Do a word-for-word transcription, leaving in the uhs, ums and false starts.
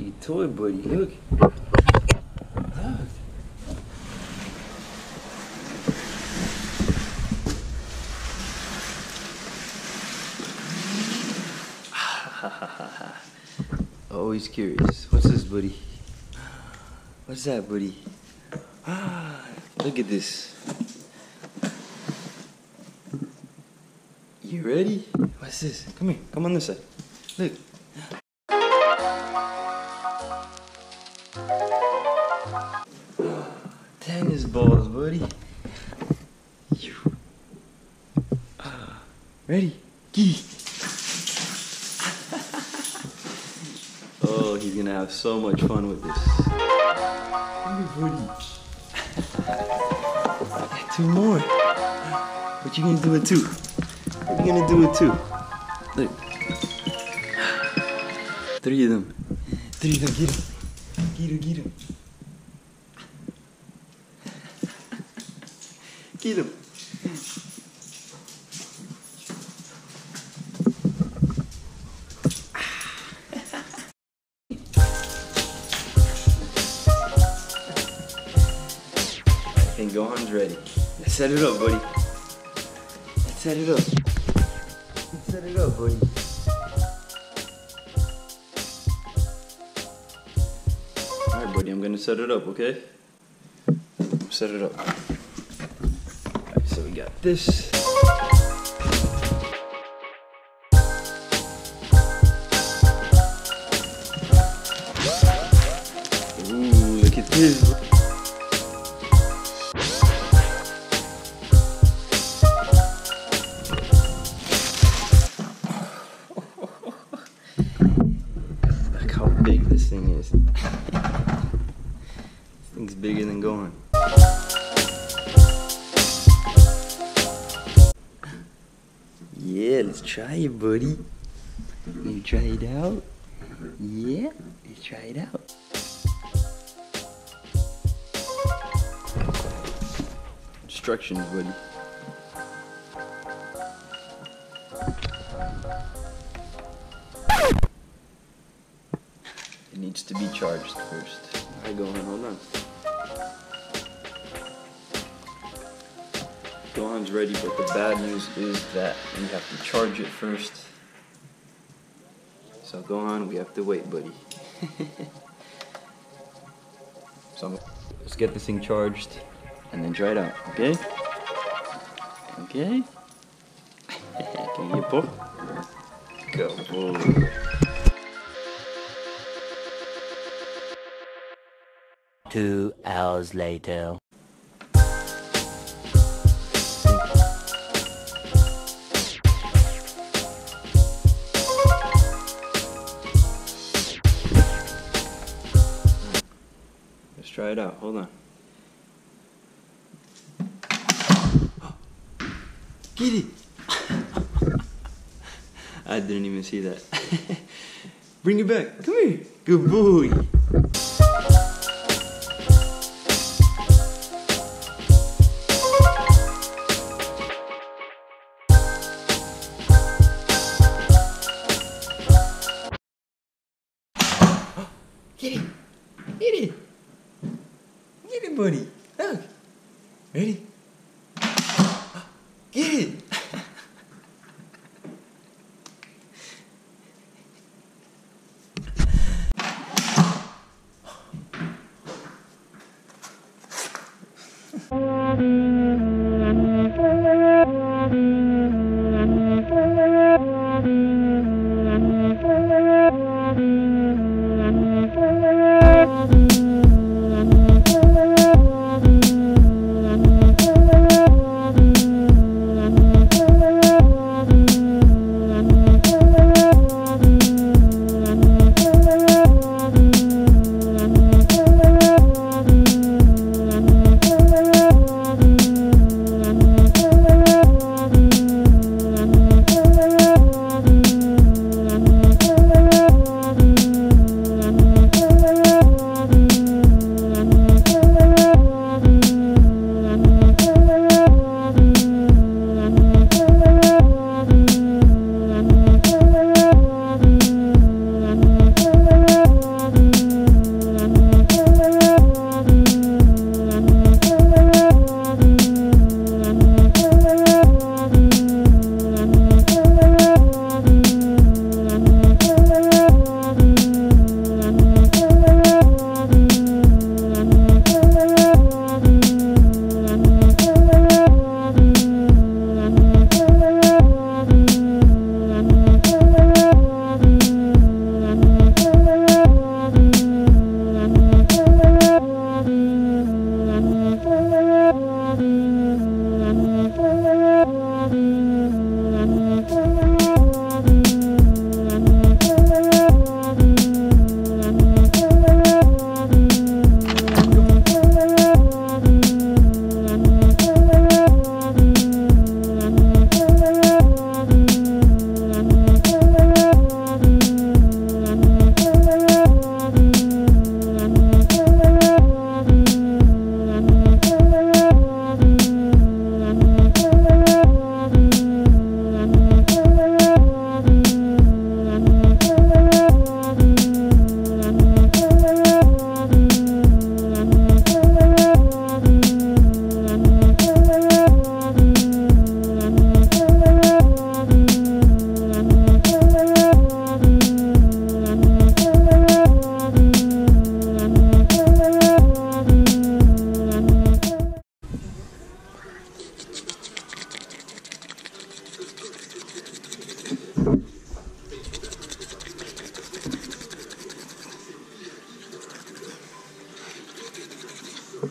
Hey, toy buddy, look. Look. Always curious. What's this, buddy? What's that, buddy? Ah, look at this. You ready? What's this? Come here. Come on this side. Look. Tennis balls, buddy. Ready? Gee. Oh, he's gonna have so much fun with this. Come here, buddy. Two more. What you gonna do with two? What you gonna do with two? Look. Three of them. Three of them. Get him. Get him. Get him. Get him. I think Gohan's ready. Let's set it up, buddy. Let's set it up. Let's set it up, buddy. Alright, buddy, I'm gonna set it up, okay? Set it up. Alright, so we got this. Ooh, look at this. Look how big this thing is. This thing's bigger than Gohan. Yeah, let's try it, buddy. You try it out? Yeah, let's try it out. Instructions, buddy. It needs to be charged first. Alright, Gohan, hold on. Gohan's ready, but the bad news is that you have to charge it first. So Gohan, we have to wait, buddy. So let's get this thing charged and then try it out, okay? Okay? Can you pull? Go. Whoa. Two hours later. Let's try it out. Hold on. Get it! I didn't even see that. Bring it back. Come here. Good boy. Get it! Get it! Get it, buddy! Look! Ready? Get it!